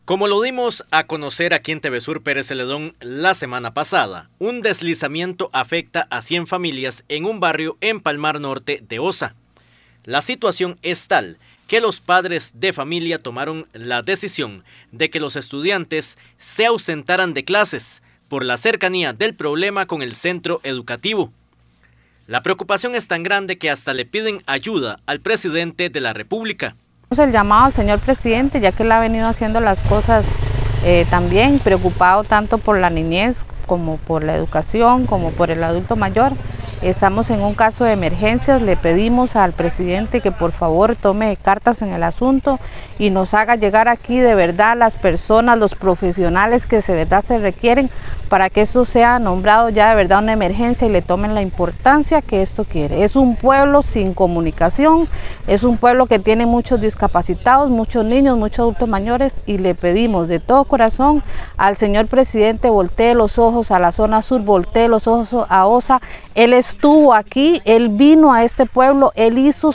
Como lo dimos a conocer aquí en TV Sur Pérez Celedón la semana pasada, un deslizamiento afecta a 100 familias en un barrio en Palmar Norte de Osa. La situación es tal que los padres de familia tomaron la decisión de que los estudiantes se ausentaran de clases por la cercanía del problema con el centro educativo. La preocupación es tan grande que hasta le piden ayuda al presidente de la República. El llamado al señor presidente, ya que él ha venido haciendo las cosas también, preocupado tanto por la niñez como por la educación, como por el adulto mayor. Estamos en un caso de emergencias, le pedimos al presidente que por favor tome cartas en el asunto y nos haga llegar aquí de verdad las personas, los profesionales que de verdad se requieren para que esto sea nombrado ya de verdad una emergencia y le tomen la importancia que esto quiere. Es un pueblo sin comunicación, es un pueblo que tiene muchos discapacitados, muchos niños, muchos adultos mayores, y le pedimos de todo corazón al señor presidente voltee los ojos a la zona sur, voltee los ojos a Osa. Él estuvo aquí, él vino a este pueblo, él hizo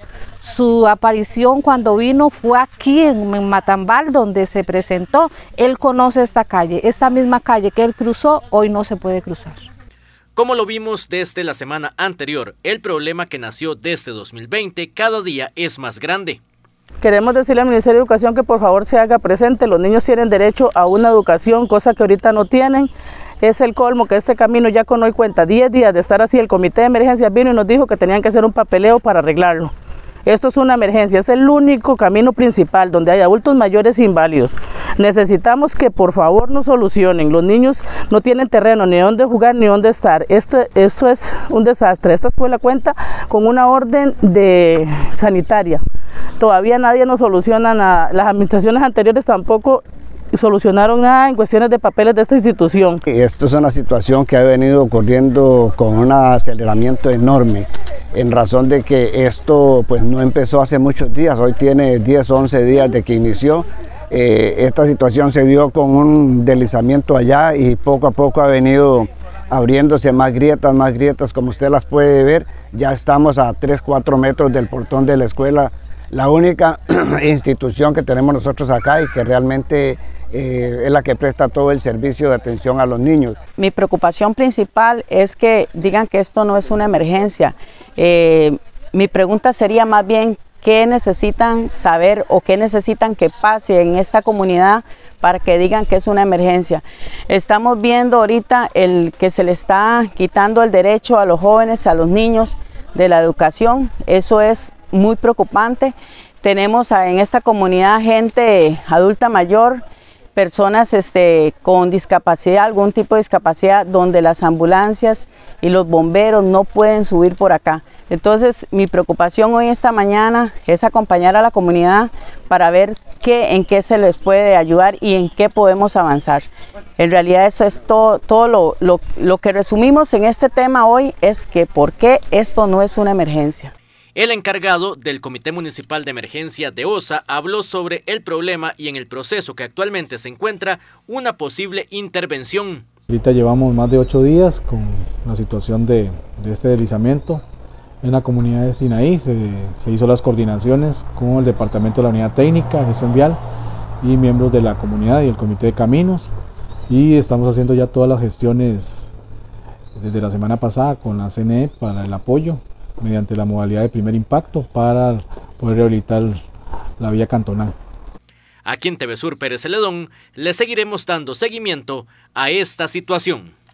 su aparición cuando vino, fue aquí en Matambal donde se presentó. Él conoce esta calle, esta misma calle que él cruzó, hoy no se puede cruzar. Como lo vimos desde la semana anterior, el problema que nació desde 2020 cada día es más grande. Queremos decirle al Ministerio de Educación que por favor se haga presente. Los niños tienen derecho a una educación, cosa que ahorita no tienen. Es el colmo que este camino, ya con hoy cuenta 10 días de estar así, el comité de emergencias vino y nos dijo que tenían que hacer un papeleo para arreglarlo. Esto es una emergencia, es el único camino principal donde hay adultos mayores inválidos. Necesitamos que por favor nos solucionen. Los niños no tienen terreno, ni dónde jugar, ni dónde estar. Esto es un desastre. Esta escuela cuenta con una orden sanitaria. Todavía nadie nos soluciona nada. Las administraciones anteriores tampoco solucionaron nada en cuestiones de papeles de esta institución. Esto es una situación que ha venido ocurriendo con un aceleramiento enorme, en razón de que esto pues no empezó hace muchos días, hoy tiene 10 o 11 días de que inició. Esta situación se dio con un deslizamiento allá y poco a poco ha venido abriéndose más grietas, como usted las puede ver. Ya estamos a 3-4 metros del portón de la escuela, la única institución que tenemos nosotros acá y que realmente es la que presta todo el servicio de atención a los niños. Mi preocupación principal es que digan que esto no es una emergencia. Mi pregunta sería más bien qué necesitan saber o qué necesitan que pase en esta comunidad para que digan que es una emergencia. Estamos viendo ahorita que se le está quitando el derecho a los jóvenes, a los niños de la educación. Eso es muy preocupante. Tenemos en esta comunidad gente adulta mayor, personas con discapacidad, algún tipo de discapacidad, donde las ambulancias y los bomberos no pueden subir por acá. Entonces, mi preocupación hoy, esta mañana, es acompañar a la comunidad para ver en qué se les puede ayudar y en qué podemos avanzar. En realidad, eso es todo lo que resumimos en este tema hoy, es que por qué esto no es una emergencia. El encargado del Comité Municipal de Emergencia de Osa habló sobre el problema y en el proceso que actualmente se encuentra una posible intervención. Ahorita llevamos más de 8 días con la situación de este deslizamiento. En la comunidad de Sinaí se hizo las coordinaciones con el Departamento de la Unidad Técnica, Gestión Vial y miembros de la comunidad y el Comité de Caminos. Y estamos haciendo ya todas las gestiones desde la semana pasada con la CNE para el apoyo mediante la modalidad de primer impacto para poder rehabilitar la vía cantonal. Aquí en TV Sur Pérez Celedón le seguiremos dando seguimiento a esta situación.